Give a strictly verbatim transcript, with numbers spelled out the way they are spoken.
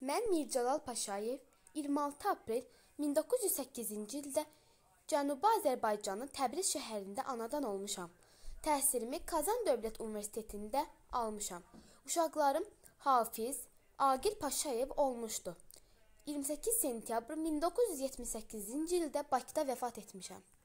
Mən Mircəlal Paşayev iyirmi altı aprel min doqquz yüz səkkizinci ildə Cənubi Azərbaycanın Təbriz şəhərində anadan olmuşam. Təhsilimi Kazan Dövlət Universitetində almışam. Uşaqlarım Hafiz, Agil Paşayev olmuşdu. iyirmi səkkiz sentyabr min doqquz yüz yetmiş səkkizinci ildə Bakıda vəfat etmişəm.